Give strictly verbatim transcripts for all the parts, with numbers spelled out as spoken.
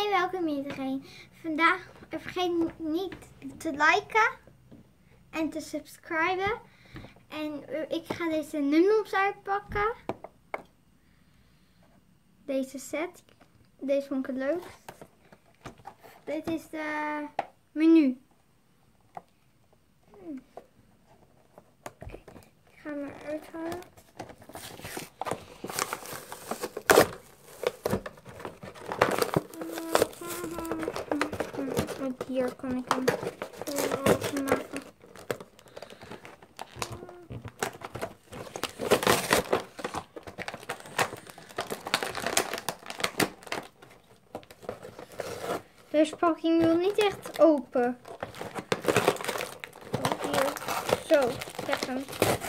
Hoi, welkom iedereen. Vandaag vergeet niet te liken en te subscriben. En ik ga deze numnoms uitpakken. Deze set. Deze vond ik het leuk. Dit is de menu. Oké, ik ga hem eruit halen. Ook hier kan ik hem openmaken. De verpakking wil niet echt open. Oh, hier. Zo, leg hem.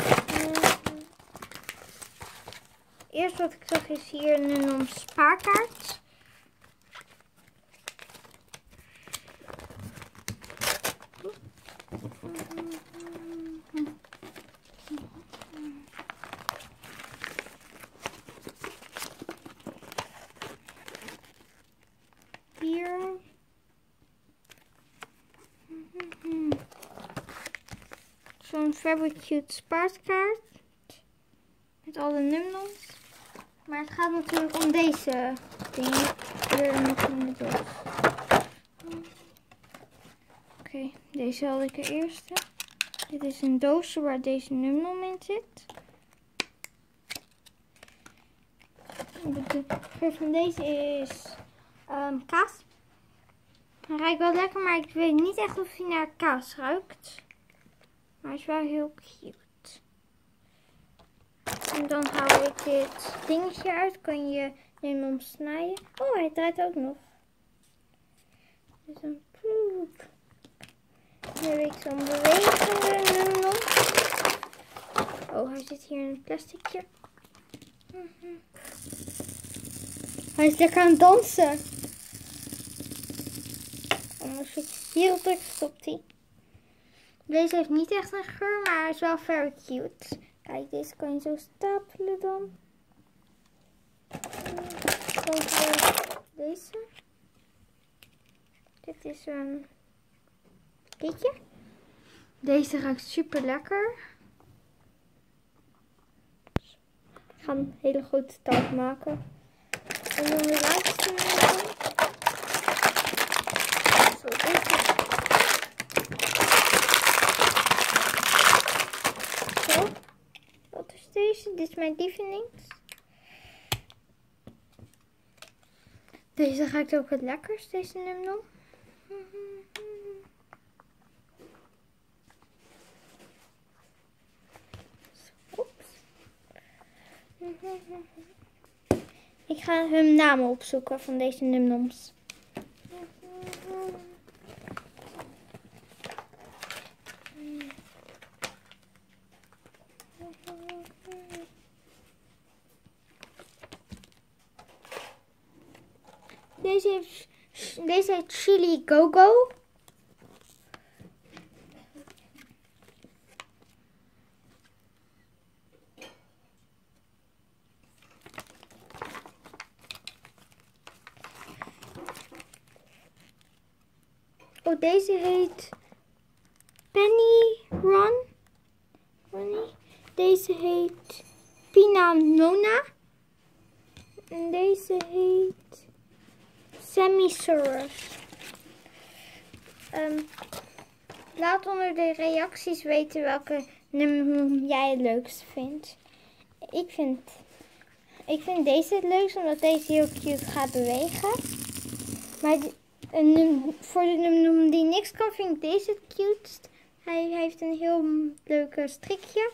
Eerst wat ik zag is hier een spaarkaart. Hier. Zo'n very cute spaarkaart. Met alle numnoms. Maar het gaat natuurlijk om deze dingen. Er nog in de doos. Oké, okay, deze had ik de eerste. Dit is een doosje waar deze numnom in zit. De geur van deze is um, kaas. Hij ruikt wel lekker, maar ik weet niet echt of hij naar kaas ruikt. Maar hij is wel heel cute. En dan haal ik dit dingetje uit. Kan je numnom snijden. Oh, hij draait ook nog. Dit is een poep. Nu heb ik zo'n bewegende numnom. Oh, hij zit hier in een plasticje. Hij is lekker aan het dansen. En als je hierop drukt, stopt hij. Deze heeft niet echt een geur, maar hij is wel very cute. Kijk, deze kan je zo stapelen dan. Dan deze. Dit is een kitje. Deze ruikt super lekker. Ik ga een hele grote taart maken. En dan de laatste. Zo, deze. Zo. Wat is deze? Dit is mijn lievelings. Deze ruikt ook het lekkerst, deze numnom. Oeps. Ik ga hun namen opzoeken van deze numnoms. Deze, heeft, deze heet Chili Go Go. Oh, deze heet Penny Run. Penny. Deze heet Pina Nona. En deze heet Semisaurus. Um, laat onder de reacties weten welke nummer jij het leukst vindt. Ik vind, ik vind deze het leukst omdat deze heel cute gaat bewegen. Maar die, een, voor de nummer die niks kan vind ik deze het cutest. Hij heeft een heel leuke strikje.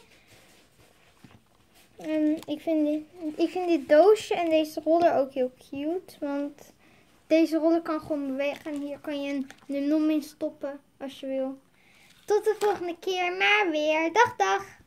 Um, ik, vind dit, ik vind dit doosje en deze roller ook heel cute. Want deze roller kan gewoon bewegen. En hier kan je een numnom in stoppen als je wil. Tot de volgende keer maar weer. Dag dag!